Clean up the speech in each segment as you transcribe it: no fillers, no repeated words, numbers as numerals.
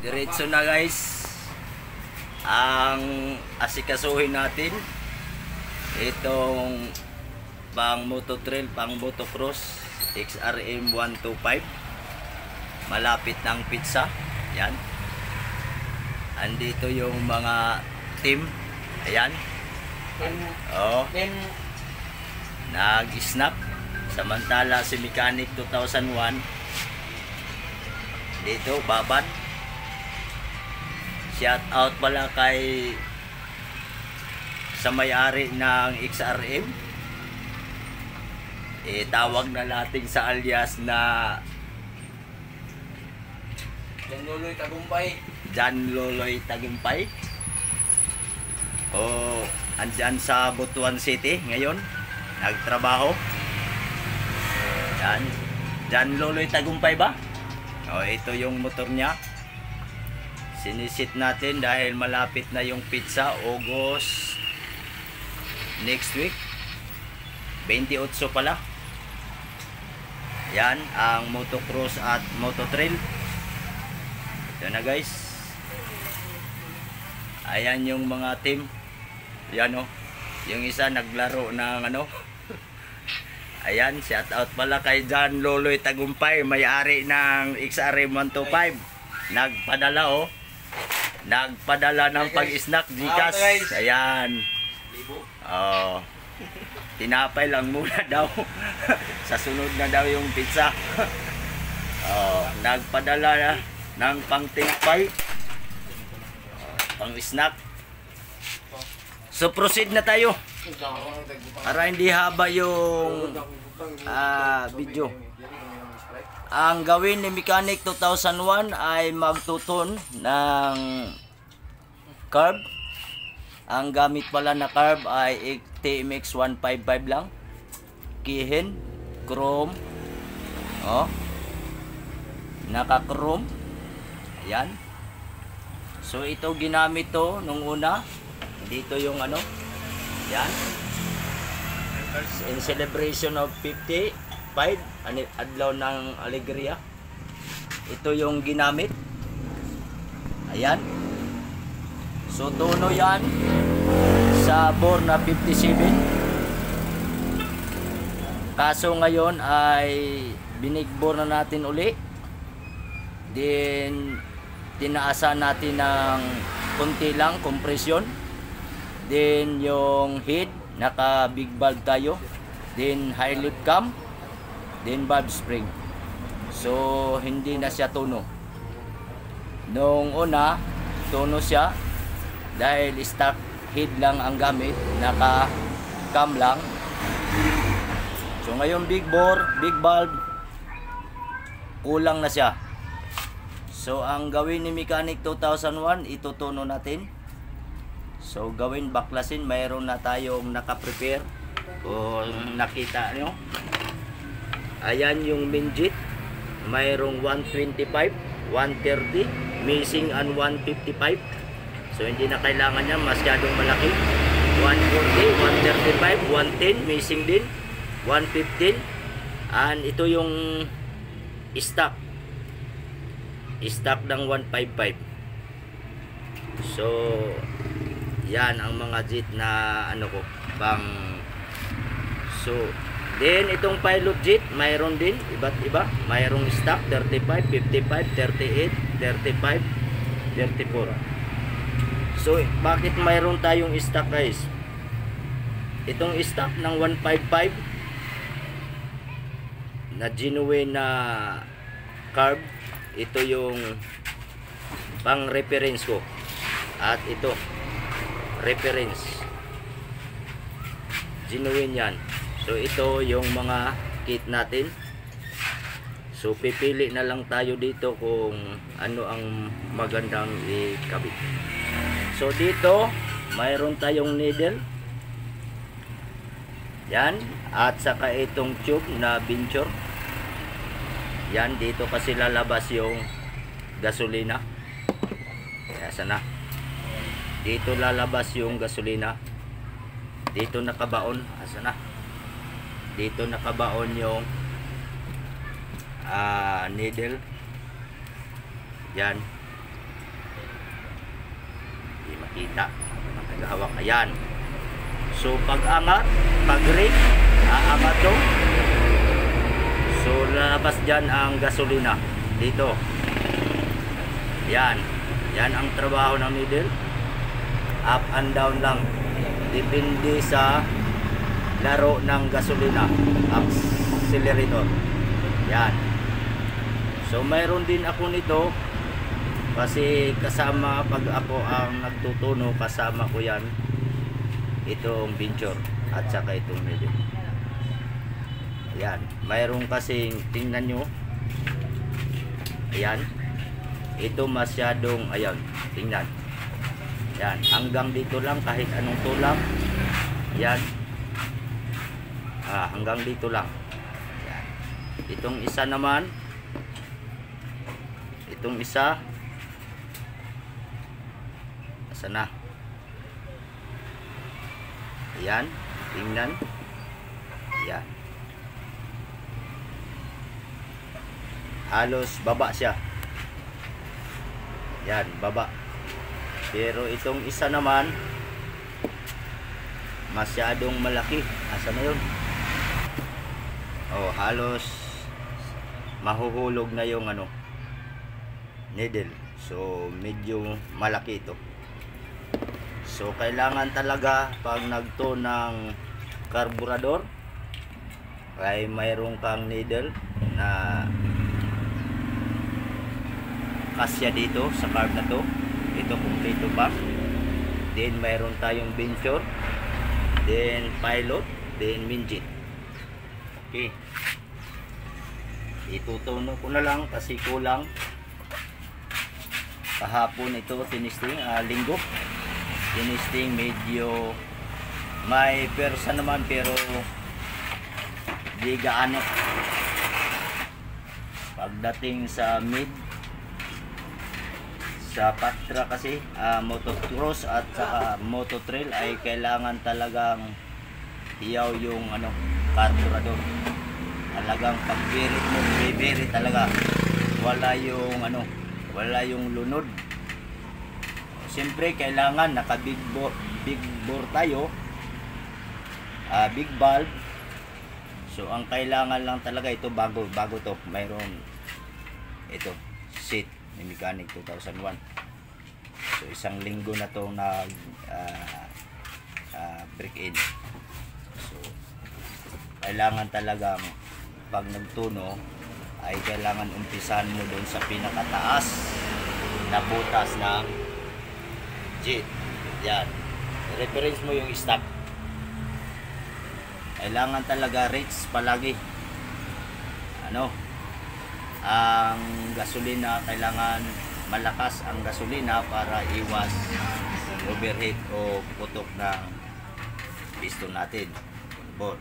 Diretso na guys ang asikasuhin natin itong pang moto trail, pang motocross XRM 125. Malapit ng pizza. Yan. Andito yung mga team. Ayan. Oh. Nag-snap. Samantala si Mechanic 2001 dito babad. Shout out pala kay sa may-ari ng XRM. Tawag na natin sa alias na Jan Loloy Tagumpay. Jan Loloy Tagumpay. Andyan sa Butuan City ngayon. Nagtrabaho. Yan. Jan Loloy Tagumpay ba? Ito yung motor niya. Sinisit natin dahil malapit na yung pizza. August next week 28 pala. Yan ang motocross at mototrail. Ito na guys. Ayan yung mga team. Yan o. Yung isa naglaro ng ano. Ayan, shout out pala kay Jan Loloy Tagumpay, may-ari ng XRM 125. Nagpadala o. Nagpadala ng pag-snack Gcash. Ayan. Tinapay lang muna daw. Sa sunod na daw yung pizza. Nagpadala na ng pang-tinapay, pang-snack. So proceed na tayo para hindi haba yung video. Ang gawin ni Mechanic 2001 ay magtuton ng carb. Ang gamit pala na carb ay TMX 155 lang. Kihin, chrome. Naka-chrome. Ayan. So ito ginamit to nung una. Dito yung ano. Yan. In celebration of 55 adlaw ng Alegria. Ito yung ginamit. Ayan. So tono yan sa bore na 57. Kaso ngayon ay binigbore na natin uli. Then tinaasan natin ng konti lang compression. Then yung head naka big valve tayo. Then high lift cam. Then valve spring. So hindi na siya tono. Nung una tono siya dahil stock head lang ang gamit, naka cam lang. So ngayon big bore, big valve, kulang na siya. So ang gawin ni Mechanic 2001, itutuno natin. So gawin baklasin, mayroon na tayong naka-prepare. Kung nakita nyo, ayan yung main jet. Mayroong 125, 130, missing and 155. So hindi na kailangan niya masyadong malaki. 140, 135, 110, missing din, 115. And ito yung stock ng 155. So yan ang mga jet na ano ko pang. So then itong pilot jet mayroon din iba't iba. Mayroong stock 35, 55, 38, 35, 34. So bakit mayroon tayong stock guys? Itong stock ng 155 na genuine na carb, ito yung pang reference ko. At ito reference genuine yan. So ito yung mga kit natin. So pipili na lang tayo dito kung ano ang magandang ikabit. So dito mayroon tayong needle. Yan, at saka itong tube na Venture. Yan, dito kasi lalabas yung gasolina. Kaya sana. Dito lalabas yung gasolina. Dito nakabaon. Asa na? Dito nakabaon yung needle. Yan. kita ang tagahawak. Ayan. So pag angat, pag rig, aangat to. So lalabas dyan ang gasolina dito. Yan. Yan ang trabaho ng needle. Up and down lang. Depende sa laro ng gasolina. Accelerator. Yan. So mayroon din ako nito. Kasi kasama pag ako ang nagtutuno, kasama ko yan. Itong pincher at saka itong needle. Ayan. Mayroon kasing, tingnan nyo. Ayan. Ito masyadong, ayan, tingnan. Ayan. Hanggang dito lang, kahit anong tulang. Ayan. Hanggang dito lang. Ayan. Itong isa naman. Itong isa. Asa na? Ayan. Tingnan. Ayan. Halos baba siya. Yan, baba. Pero itong isa naman masyadong malaki. Asa na yun? Oh, halos mahuhulog na yung ano, needle. So medyo malaki ito. So kailangan talaga pag nagto ng karburador ay mayroon kang needle na kasya dito sa carb na to. Ito kompleto pa. Then mayroon tayong pincher, then pilot, then minjit. Okay, itutuno ko na lang kasi kulang. Kahapon ito tinisting, linggo tinisting, medyo may persa naman pero di gaano. Pagdating sa mid, sa patra kasi motocross at saka mototrail ay kailangan talagang hiyaw yung ano, carburetor. Talagang pagbirit mo, bibirit talaga. Wala yung ano, wala yung lunod. Siyempre kailangan naka big bore tayo, big valve. So ang kailangan lang talaga ito bago to, mayroon ito seat ni Mechanic 2001. So isang linggo na to nag break in. So kailangan talagang pag nagtuno ay kailangan umpisan mo doon sa pinakataas na butas ng jet. Yan, reference mo yung stock. Kailangan talaga rates palagi. Ano, ang gasolina, kailangan malakas ang gasolina para iwas overheat o putok ng piston natin, board.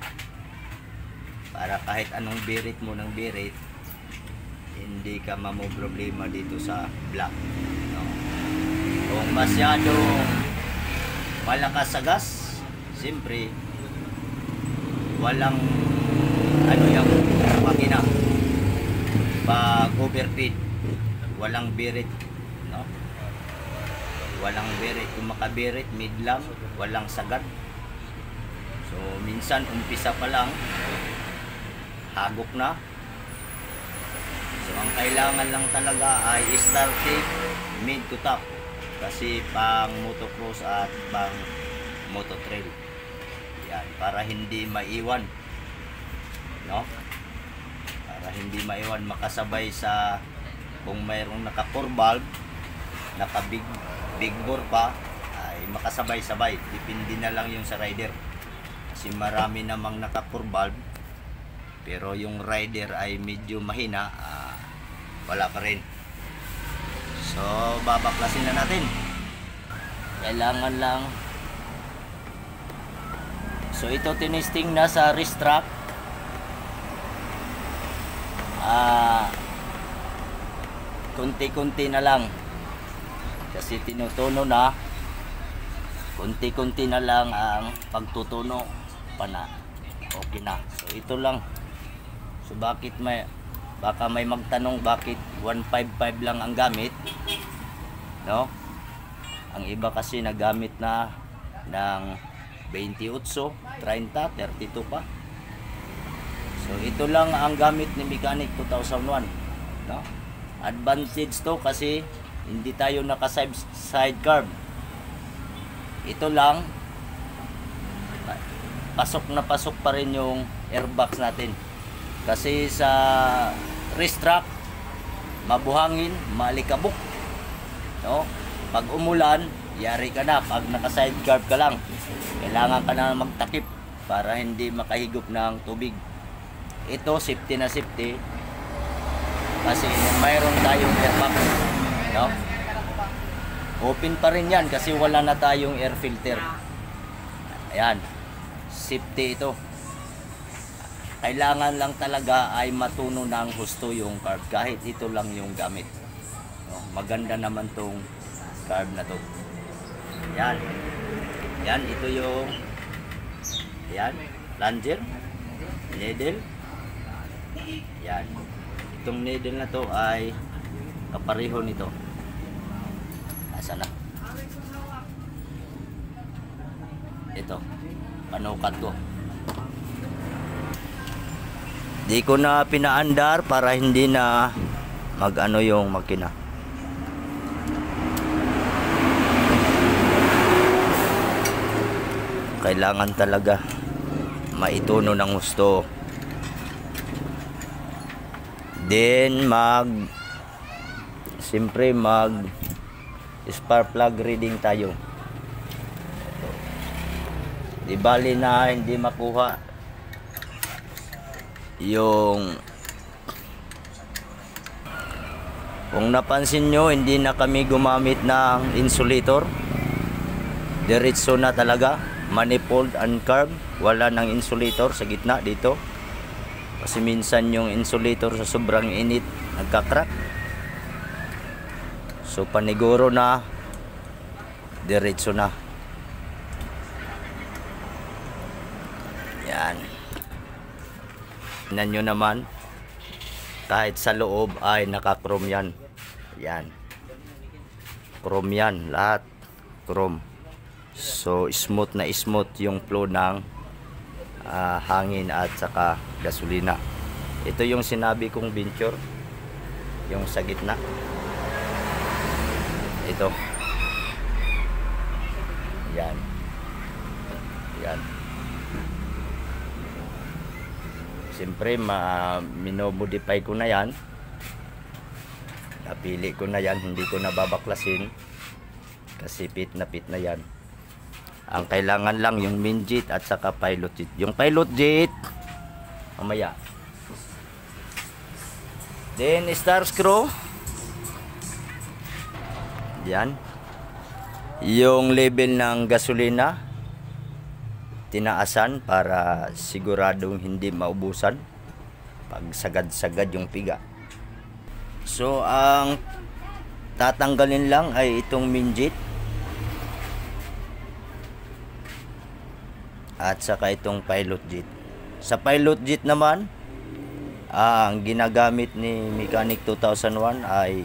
Para kahit anong birit mo ng birit, hindi ka problema dito sa block, no? Kung masyadong malakas sa gas, siyempre walang ano yung makina. Pag overfeed, walang birit, no? Walang birit. Kung makabirit, mid lang, walang sagat. So minsan umpisa pa lang hagok na. So ang kailangan lang talaga ay starting mid to top, kasi pang motocross at pang mototrail. Yan, para hindi maiwan, no? Para hindi maiwan, makasabay sa kung mayroong naka 4 valve, naka big bore pa, ay makasabay-sabay. Depende na lang yung sa rider. Kasi marami namang naka 4 valve, pero yung rider ay medyo mahina, wala pa rin. So babaklasin na natin. Kailangan lang. So ito tinisting na sa wrist strap. Kunti-kunti na lang. Kasi tinutuno na. Kunti-kunti na lang ang pagtutuno pa na. Okay na. So ito lang. So bakit baka may magtanong bakit 155 lang ang gamit, no? Ang iba kasi nagamit na ng 28, 30, 32 pa. So ito lang ang gamit ni Mechanic 2001, no? Advantage to kasi hindi tayo naka side carb. Ito lang, pasok na pasok pa rin yung airbox natin. Kasi sa race track, mabuhangin, malikabok, no? Pag umulan, yari ka na. Pag naka side carb ka lang, kailangan ka na magtakip para hindi makahigop ng tubig. Ito safety na safety kasi mayroon tayong airbox, no? Open pa rin yan kasi wala na tayong air filter. Ayan, safety ito. Kailangan lang talaga ay matuno ng husto yung carb kahit ito lang yung gamit, no? Maganda naman tong carb na to. Yan. Yan, ito yung yan, plunger, needle. Yan. Itong needle na to ay kapareho nito. Asa na? Ito. Panukat ko. Di ko na pinaandar para hindi na mag-ano yung makina. Kailangan talaga maituno ng husto. Then siyempre spark plug reading tayo. Di bali na hindi makuha yung, kung napansin nyo, hindi na kami gumamit ng insulator. Diretso na talaga, manifold and carb. Wala ng insulator sa gitna dito kasi minsan yung insulator sa sobrang init nagka-crack. So paniguro na, diretso na. Yan. Tingnan nyo naman, kahit sa loob ay naka-chrome yan. Yan, chrome yan, lahat chrome. So smooth na smooth yung flow ng hangin at saka gasolina. Ito yung sinabi kong venture, yung sa gitna. Ito. Yan. Yan. Siyempre minomodify ko na yan. Napili ko na yan, hindi ko na babaklasin kasi fit na yan. Ang kailangan lang yung main jet at saka pilot jet. Yung pilot jet mamaya. Then star screw. Yan. Yung level ng gasolina tinaasan para siguradong hindi maubusan pag sagad-sagad yung piga. So ang tatanggalin lang ay itong main jet at saka itong pilot jet. Sa pilot jet naman, ang ginagamit ni Mechanic 2001 ay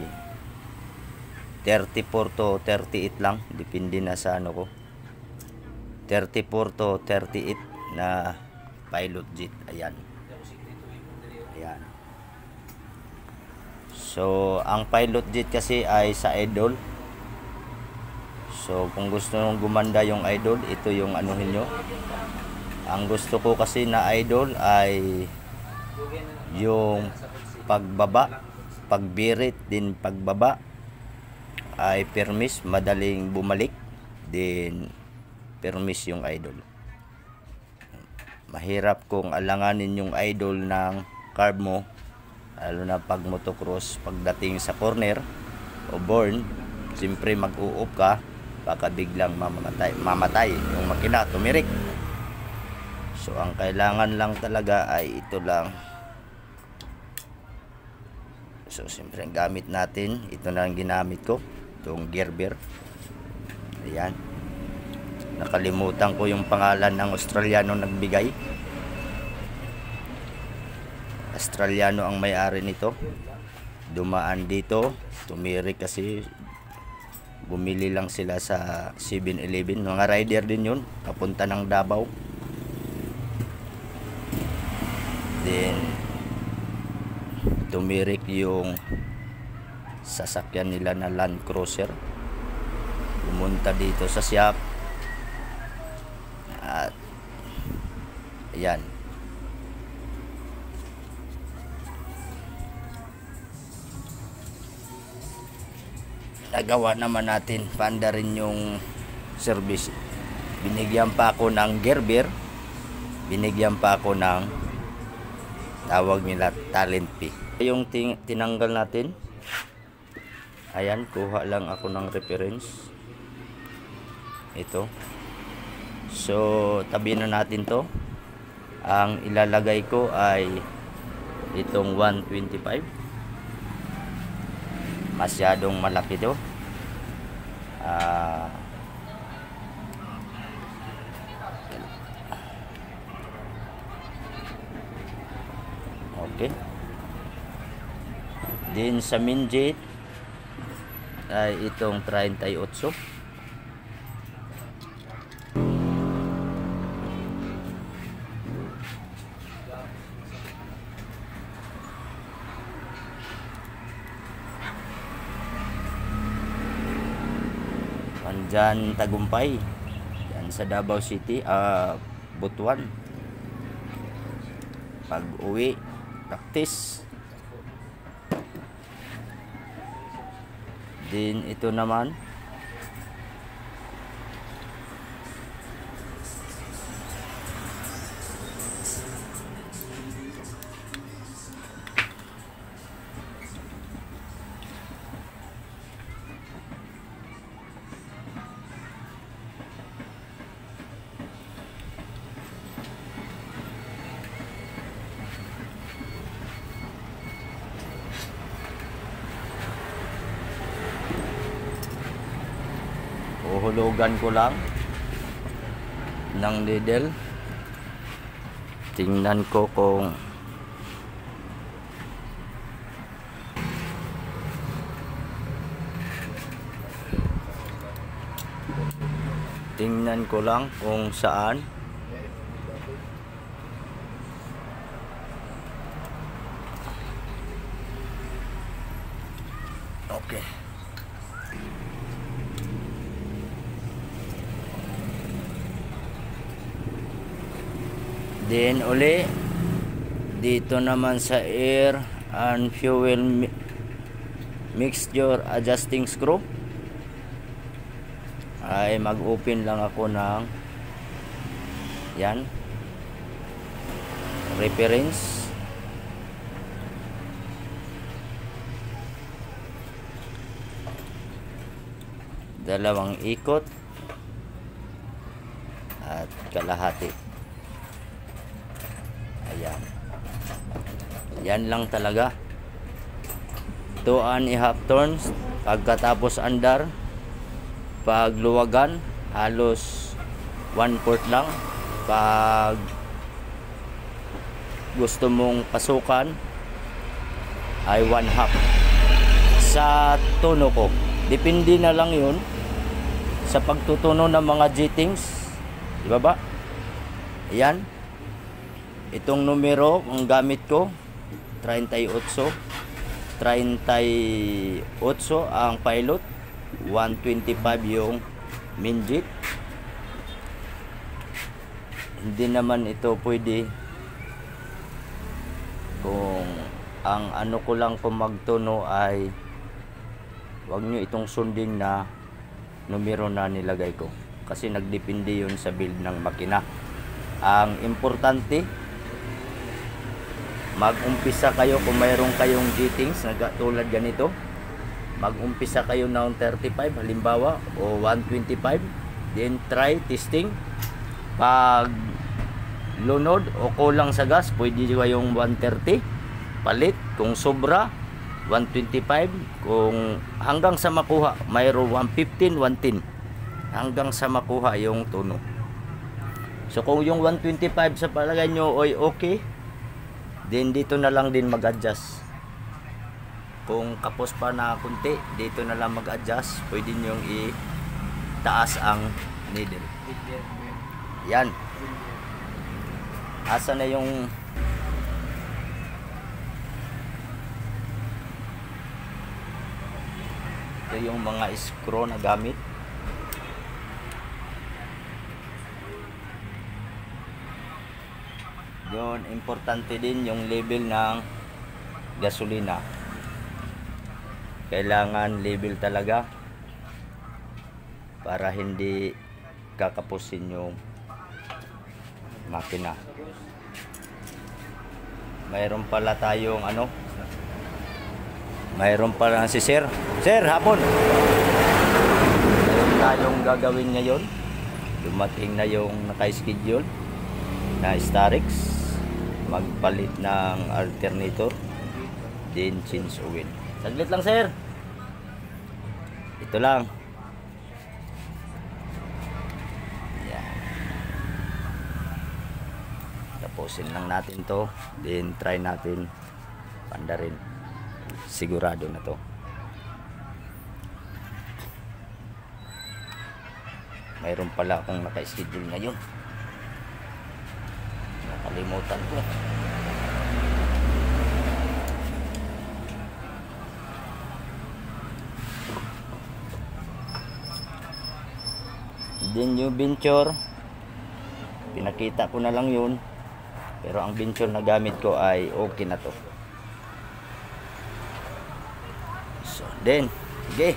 34 to 38 lang, depende na sa ano ko. 34 to 38 na pilot jet. Ayan. Ayan. So ang pilot jet kasi ay sa idle. So kung gusto nyo gumanda yung idle, ito yung anuhin nyo. Ang gusto ko kasi na idle ay yung pagbaba, pagbirit din pagbaba ay permis, madaling bumalik, din permis yung idle. Mahirap kung alanganin yung idle ng carb mo, lalo na pag motocross, pagdating sa corner o burn, siyempre mag-u-up ka, baka biglang mamatay yung makina, tumirik. So ang kailangan lang talaga ay ito lang. So siyempre ang gamit natin, ito na ang ginamit ko, itong Gerber. Ayan. Nakalimutan ko yung pangalan ng Australiano nagbigay. Australiano ang may-ari nito. Dumaan dito, tumirik kasi bumili lang sila sa 7-Eleven. Mga rider din yun, papunta ng Davao. Then tumirik yung sasakyan nila na Land Cruiser, pumunta dito sa shop. At ayan, nagawa naman natin, panda rin yung service. Binigyan pa ako ng Gerber, binigyan pa ako ng tawag nila talent fee. Yung tinanggal natin, ayan, kuha lang ako ng reference ito. So tabi na natin to. Ang ilalagay ko ay itong 125. Masyadong malaki to. Okay. Din sa Minjet ay itong 38. Andyan Tagumpay, yan sa Davao City, Butuan. Pag uwi, practice. Din ito naman uhulugan ko lang ng needle. Tingnan ko kung saan. Okay. Then uli dito naman sa air and fuel mixture adjusting screw ay mag-open lang ako ng yan reference. Dalawang ikot at kalahati. Ayan. Yan lang talaga. 2.5 turns. Pagkatapos andar, pag luwagan, halos 1/4 lang. Pag gusto mong pasukan, ay 1/2 sa tono ko. Depende na lang yun sa pagtutuno ng mga G-Tings. Diba ba? Ayan. Itong numero ang gamit ko 38 ang pilot, 125 yung Minjet. Hindi naman ito pwede kung ang ano ko lang kung magtuno ay wag nyo itong sundin na numero na nilagay ko, kasi nagdepende yun sa build ng makina. Ang importante, mag-umpisa kayo kung mayroon kayong G-Tings na tulad ganito. Mag-umpisa kayo ng 35 halimbawa o 125, then try testing. Pag lunod o kulang sa gas, pwede kayong 130 palit. Kung sobra, 125. Kung hanggang sa makuha, mayroon 115, 110 hanggang sa makuha yung tuno. So kung yung 125 sa palagay nyo ay okay, then dito na lang din mag-adjust. Kung kapos pa na kunti, dito na lang mag-adjust. Pwede nyo itaas ang needle. Yan. Asa na yung ito yung mga screw na gamit. Yun, importante din yung level ng gasolina. Kailangan level talaga para hindi kakapusin yung makina. Mayroon pala tayong mayroon pala si Sir. Sir, hapon. Mayroon tayong gagawin ngayon. Dumating na yung naka-schedule na Starex. Magpalit ng alternator. Then change oil. Saglit lang, sir. Ito lang. Yan. Tapusin lang natin to. Then try natin pandarin. Sigurado na to. Mayroon pala akong naka-schedule ngayon. Nakalimutan ko. Then yung venture, pinakita ko na lang yun, pero ang venture na gamit ko ay okay na to. So then, sige.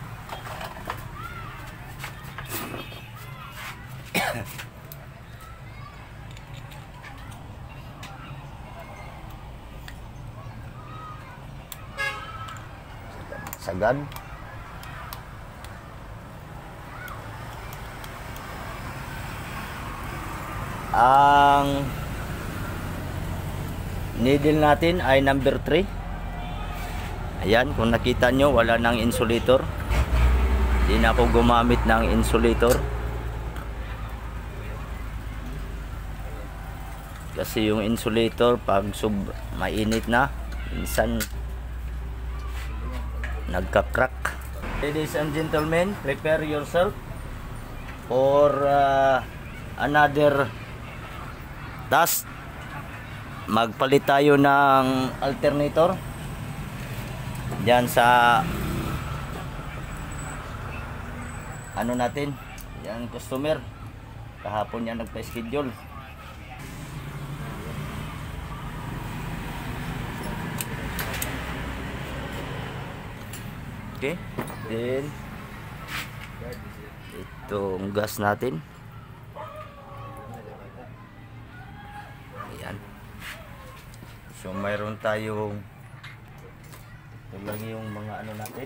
Sagad. Ang needle natin ay number 3. Ayan, kung nakita nyo, wala nang insulator. Hindi na ako gumamit ng insulator. Kasi yung insulator, pag mainit na, minsan nagka-crack. Ladies and gentlemen, prepare yourself for another task. Magpalit tayo ng alternator diyan sa natin, yan customer. Kahapon yan nagpa-schedule. Okay, then itong gas natin. Ayan. So mayroon tayong ito lang yung mga natin.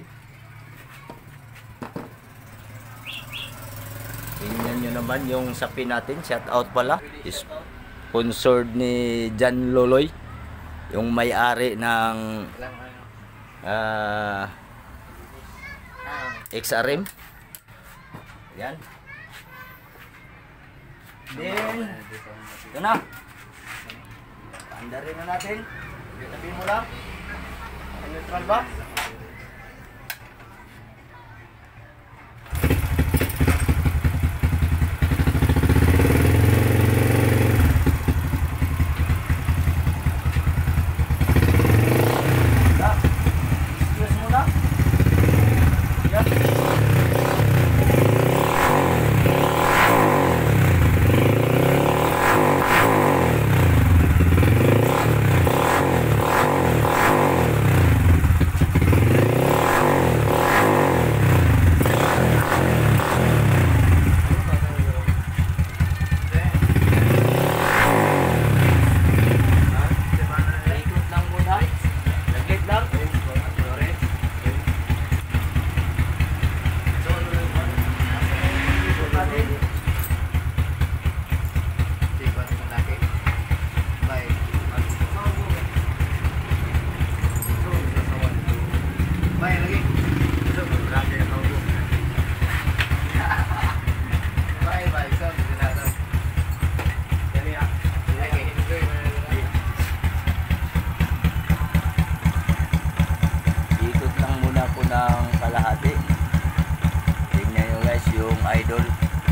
Tingnan nyo naman yung sapi natin. Shout out pala. Sponsored ni Jan Loloy, yung may-ari ng XRM. Yan. Then ito na. Pandarin na natin. Sabihin mo lang. Neutral ba? idol.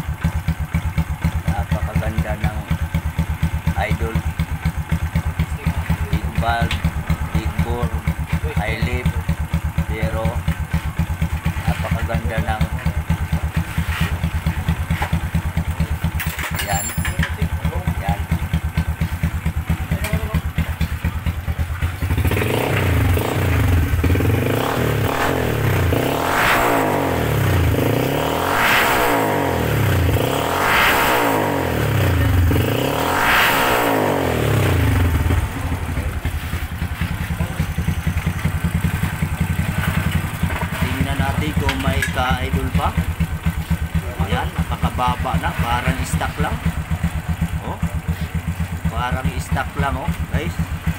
Napakaganda ng idol. Big valve, big bore, high lift, pero napakaganda ng yan. Yan. Tingnan natin kung may ka-idol pa. Ayan, napakababa na, parang stock lang. Oh. Parang stock lang, oh, guys.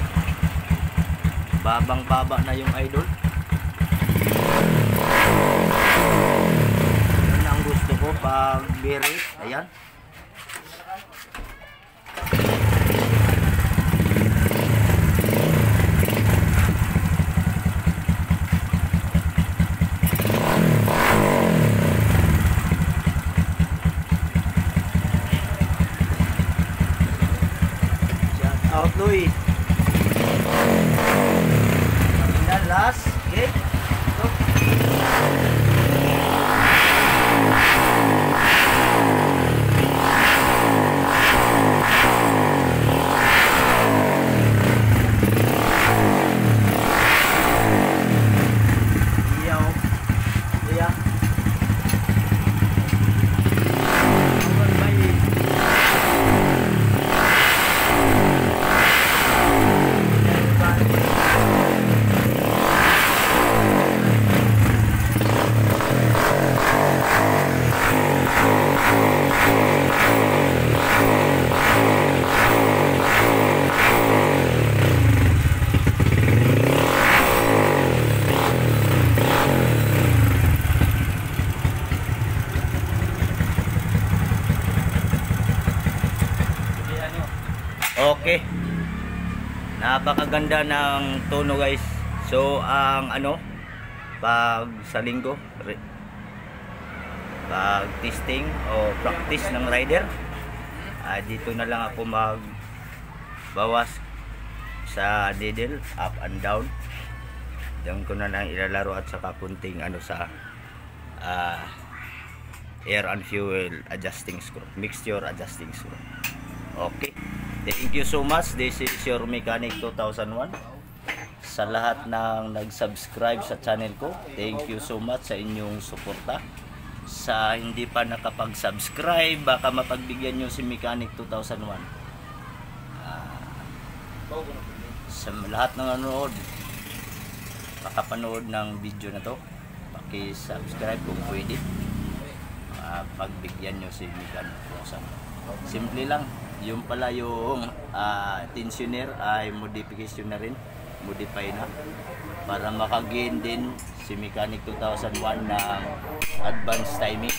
Babang-baba na yung idol. Yan ang gusto ko pag bere. Ayan. Out, Louis. Tingnan, last. Okay. Iyaw. Iya. Awan bayi. Okay. Napakaganda ng tono, guys. So ang pag sa linggo pag testing o practice ng rider, dito na lang ako magbawas sa needle up and down. Diyan ko na lang ilalaro at saka kunting sa air and fuel adjusting screw, mixture adjusting screw. Okay. Thank you so much. This is your Mechanic 2001. Sa lahat ng nag-subscribe sa channel ko, thank you so much sa inyong suporta. Sa hindi pa nakapag-subscribe, baka mapagbigyan nyo si Mechanic 2001. Sa lahat ng nanonood, makapanood ng video na to, paki-subscribe kung pwede. Pagbigyan nyo si Mechanic 2001. Simple lang. Yung pala yung tensioner ay modification na rin, modify na para makagain din si Mechanic 2001 ng advanced timing,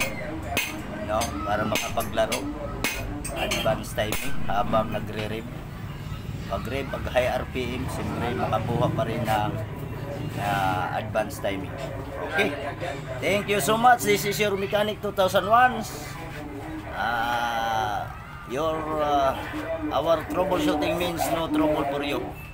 para makapaglaro advanced timing habang nagre-rev. Pag high RPM, siyempre makakuha pa rin ng advanced timing. Okay, thank you so much. This is your Mechanic 2001. Our troubleshooting means no trouble for you.